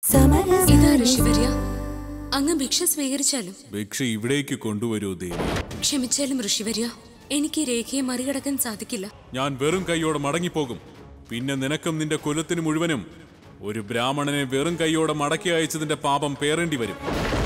ഇതാ ഋഷിവര്യ, അങ്ങ് ഭിക്ഷ സ്വീകരിച്ചാലും. ഭിക്ഷ ഇവിടേക്ക് കൊണ്ടുവരൂ ദേവി. ക്ഷമിച്ചാലും ഋഷിവര്യ, എനിക്ക് രേഖയെ മറികടക്കാൻ സാധിക്കില്ല. ഞാൻ വെറും കൈയോടെ മടങ്ങിപ്പോകും. പിന്നെ നിനക്കും നിന്റെ കുലത്തിന് മുഴുവനും ഒരു ബ്രാഹ്മണനെ വെറും കൈയോടെ മടക്കി അയച്ചതിന്റെ പാപം പേറേണ്ടി വരും.